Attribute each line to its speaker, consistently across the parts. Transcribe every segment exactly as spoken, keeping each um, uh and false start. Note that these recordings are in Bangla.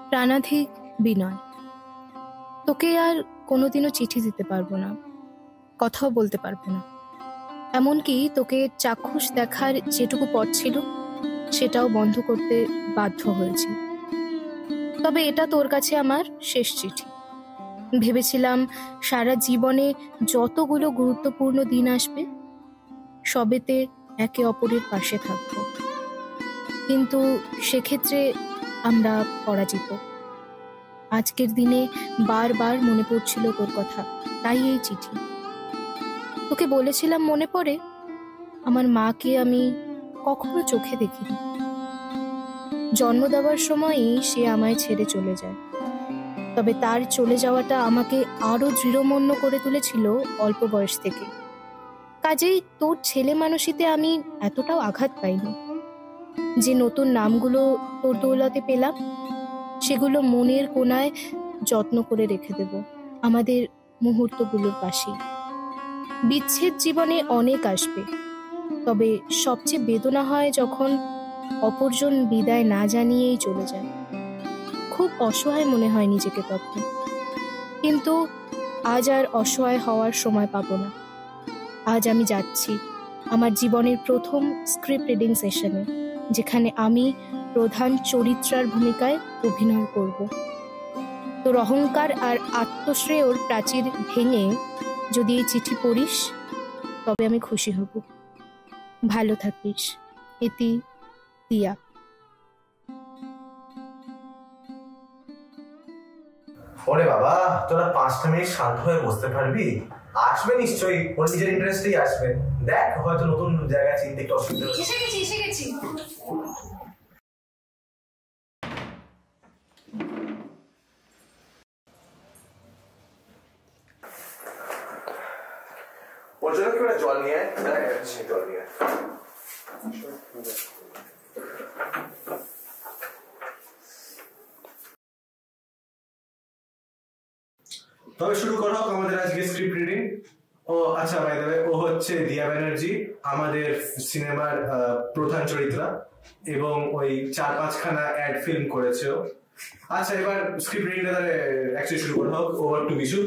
Speaker 1: প্রাণাধিক বিনয়, তোকে আর কোনোদিনও চিঠি দিতে পারবো না, কথাও বলতে পারবো না, এমনকি তোকে চাক্ষুষ দেখার যেটুকু পথ ছিল সেটাও বন্ধ করতে বাধ্য হয়েছি। তবে এটা তোর কাছে আমার শেষ চিঠি। ভেবেছিলাম সারা জীবনে যতগুলো গুরুত্বপূর্ণ দিন আসবে সবেতে একে অপরের পাশে থাকব, কিন্তু সেক্ষেত্রে আমরা পরাজিত। আজকের দিনে বারবার মনে পড়ছিল তোর কথা, তাই এই চিঠি। তোকে বলেছিলাম মনে পড়ে, আমার মাকে আমি কখনো চোখে দেখিনি। জন্ম দেওয়ার সময়ই সে আমায় ছেড়ে চলে যায়, তবে তার চলে যাওয়াটা আমাকে আরো দৃঢ়মন্য করে তুলেছিল অল্প বয়স থেকে। কাজেই তোর ছেলে মানুষিতে আমি এতটাও আঘাত পাইনি। যে নতুন নামগুলো তোর দৌলতে পেলাম সেগুলো মনের কোণায় যত্ন করে রেখে দেব, আমাদের মুহূর্তগুলোর পাশেই। বিচ্ছেদ জীবনে অনেক আসবে, তবে সবচেয়ে বেদনা হয় যখন অপরজন বিদায় না জানিয়েই চলে যায়। খুব অসহায় মনে হয় নিজেকে তখন, কিন্তু আজ আর অসহায় হওয়ার সময় পাবো না। আজ আমি যাচ্ছি আমার জীবনের প্রথম স্ক্রিপ্ট রিডিং সেশনে, যেখানে আমি প্রধান চরিত্রার ভূমিকায় অভিনয় করব। তোর অহংকার আর আত্মশ্রেয়র প্রাচীর ভেঙে যদি এই চিঠি পড়িস তবে আমি খুশি হব। ভালো থাকিস। ইতি দিয়া।
Speaker 2: ওরে বাবা, তোরা পাঁচটা মিনিট শান্ত হয়ে বসতে পারবি? আসবে নিশ্চয়ই, ওর নিজের ইন্টারেস্টেই আসবে। দেখ, হয়তো নতুন জায়গায় চিনতে একটু অসুবিধা হচ্ছে।
Speaker 3: এসে গেছি এসে গেছি
Speaker 2: ওর জন্য কি ওরা জল নিয়ে আয়? জল নিয়ে আয়। তবে শুরু করা হোক আমাদের আজকে স্ক্রিপ্ট রিডিং। ও আচ্ছা, বাই দ্য ওয়ে, ও হচ্ছে দিয়া ব্যানার্জি, আমাদের সিনেমার প্রধান চরিত্রা, এবং ওই চার পাঁচখানা অ্যাড ফিল্ম করেছে ও। আচ্ছা, এবার স্ক্রিপ্ট রিডিংটা তাহলে অ্যাকচুয়ালি শুরু করা হোক। Over to Bishu.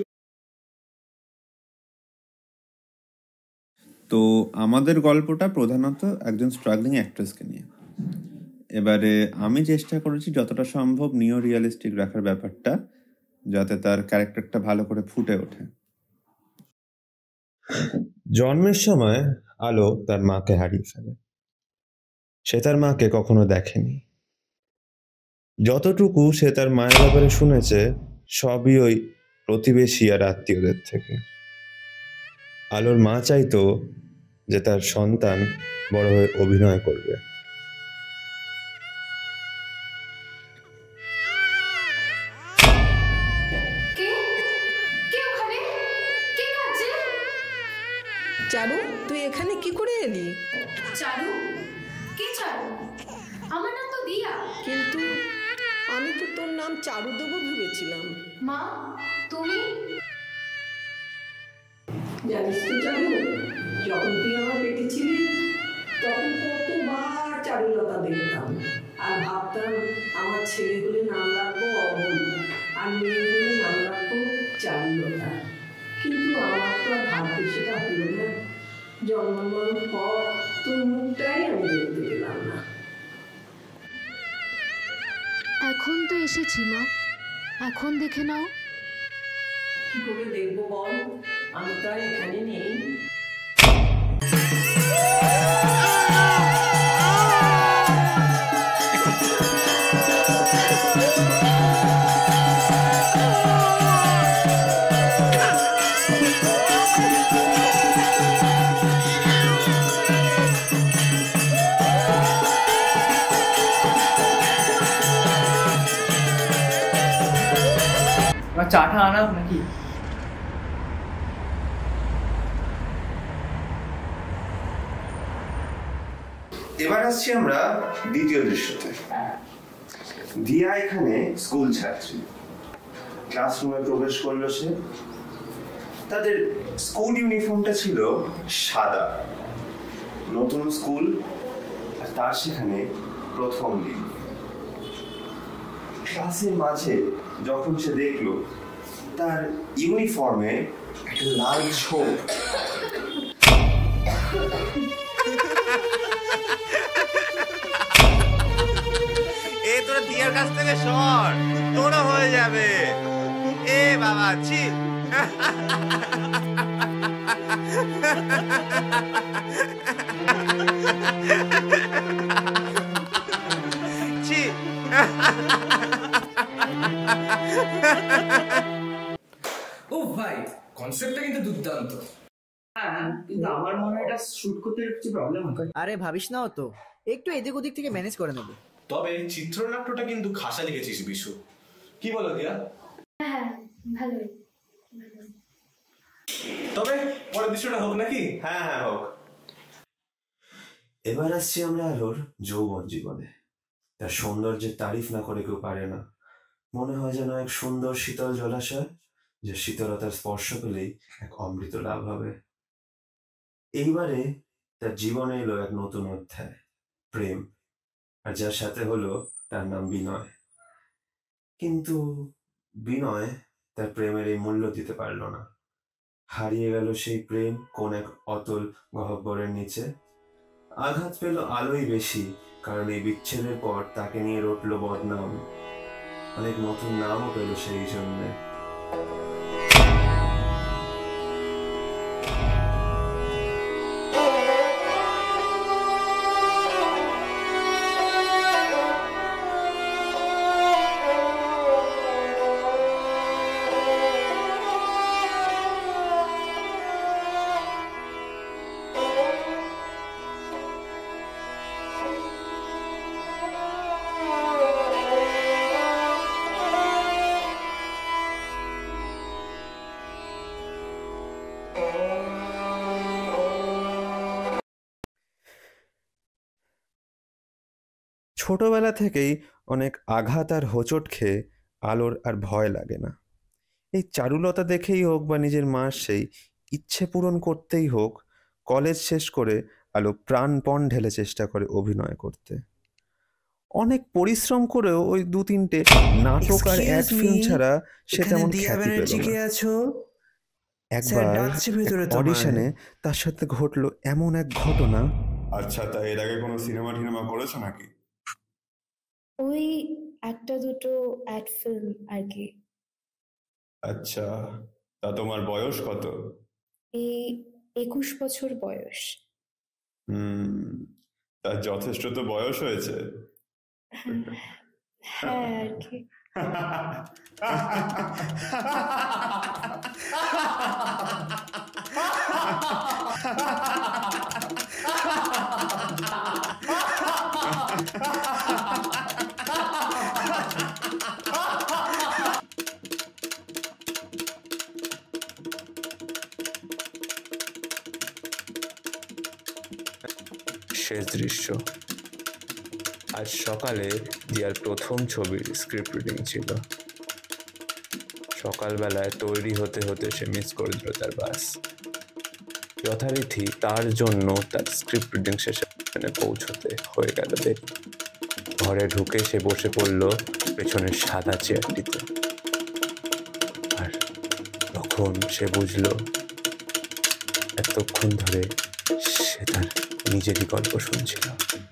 Speaker 4: তো আমাদের গল্পটা প্রধানত একজন স্ট্রাগলিং অ্যাক্ট্রেসকে নিয়ে। এবারে আমি চেষ্টা করেছি যতটা সম্ভব নিও রিয়েলিস্টিক রাখার ব্যাপারটা, যাতে তার ক্যারেক্টারটা ভালো করে ফুটে ওঠে। জন্মের সময় আলো তার মাকে হারিয়ে ফেলে। সে তার মাকে কখনো দেখেনি। যতটুকু সে তার মায়ের ব্যাপারে শুনেছে সবই ওই প্রতিবেশী আর আত্মীয়দের থেকে। আলোর মা চাইতো যে তার সন্তান বড় হয়ে অভিনয় করবে।
Speaker 5: চারু, তুই এখানে কি করে এলি?
Speaker 3: চারু? কে চারু? আমার নাম তো দিয়া।
Speaker 5: কিন্তু আমি তো তোর নাম চারু দেবো ভেবেছিলাম।
Speaker 3: মা, তুমি?
Speaker 5: জানিস তো চারু, যখন তুই আমার পেটে ছিলি তখন কতবার চারুলতা দেখতাম, আর ভাবতাম আমার ছেলে হলে নাম রাখবো অমল, আর মেয়ে হলে নাম রাখবো চারুলতা। কিন্তু আমার তো আর ভাবতে সেটা হলো না। জন্মানোর পর তোর মুখটাই আমি দেখতে পেলাম না।
Speaker 3: এখন তো এসেছি মা, এখন দেখে নাও।
Speaker 5: কি করে দেখবো বল, আমি তো আর এখানে নেই।
Speaker 6: চাটা আনা নাকি?
Speaker 4: এবার আসছি আমরা দ্বিতীয় দৃশ্যতে। দিয়া এখানে স্কুল ছাত্রী। ক্লাসরুমে প্রবেশ করলো সে। তাদের স্কুল ইউনিফর্মটা ছিল সাদা। নতুন স্কুল, আর তার সেখানে প্রথম দিন।
Speaker 6: ক্লাসের মাঝে যখন সে দেখলো তার ইউনিফর্মে একটা লাল ছোপ।
Speaker 4: এই তোরা দিয়ার কাছ থেকে সর, তোরা হয়ে যাবে। এ বাবা ছি, ছি।
Speaker 7: ও ভাই, কনসেপ্টটা কিন্তু দুর্দান্ত।
Speaker 5: হ্যাঁ, কিন্তু আমার মনে হয় এটা শুট করতে কিছু প্রবলেম হবে।
Speaker 8: আরে ভাবিস না, তো একটু এদিক ওদিক থেকে ম্যানেজ করে নেবো।
Speaker 2: তবে চিত্রনাট্যটা কিন্তু খাসা লিখেছিস বিশু, কি বলো দিয়া?
Speaker 3: হ্যাঁ ভালোই।
Speaker 2: তবে পরের দৃশ্যটা হোক নাকি?
Speaker 6: হ্যাঁ হ্যাঁ হোক। এবার আসছি আমরা আলোর যৌবন জীবনে। তার সৌন্দর্যের তারিফ না করে কেউ পারে না। মনে হয় যেন এক সুন্দর শীতল জলাশয়, যে শীতলতার স্পর্শ পেলেই এক অমৃত লাভ হবে। এইবারে তার জীবনে এলো এক নতুন অধ্যায়, প্রেম। আর যার সাথে হলো তার নাম বিনয়। কিন্তু বিনয় তার প্রেমের এই মূল্য দিতে পারল না। হারিয়ে গেল সেই প্রেম কোন এক অতল গহ্বরের নিচে। আঘাত পেল আলোই বেশি, কারণ এই বিচ্ছেদের পর তাকে নিয়ে রটল বদনাম। অনেক নতুন নামও পেল সেই জন্যে।
Speaker 4: ছোটবেলা থেকেই অনেক আঘাত আর হোঁচট খেয়ে আলোর আর ভয় লাগে না। এই চারুলতা দেখেই হোক বা নিজের মার সেই ইচ্ছে পূরণ করতেই হোক, কলেজ শেষ করে আলো প্রাণপণ ঢেলে চেষ্টা করে অভিনয় করতে। অনেক পরিশ্রম করেও ওই দু তিনটে নাটক আর অ্যাড ফিল্ম ছাড়া সে তেমন খ্যাতি পেল না। একবার অডিশনে তার সাথে ঘটলো এমন এক ঘটনা।
Speaker 9: আচ্ছা, তা এর আগে কোনো সিনেমা টিনেমা করেছো নাকি?
Speaker 1: ওই একটা দুটো অ্যাড ফিল্ম আর কি।
Speaker 9: আচ্ছা, তা তোমার বয়স কত?
Speaker 1: এই একুশ বছর বয়স।
Speaker 9: হুম, তা যথেষ্ট তো বয়স হয়েছে।
Speaker 1: হ্যাঁ আর কি।
Speaker 10: শেষ দৃশ্য। আজ সকালে দিয়ার প্রথম ছবির স্ক্রিপ্ট রিডিং ছিল। সকালবেলায় তৈরি হতে হতে সে মিস করে দিল তার বাস। যথারীতি তার জন্য তার স্ক্রিপ্ট রিডিং সেশনে পৌঁছতে হয়ে গেল দেরি। ঘরে ঢুকে সে বসে পড়ল পেছনের সাদা চেয়ারটিতে। আর তখন সে বুঝল এতক্ষণ ধরে সে তার নিজেরই গল্প শুনছিল।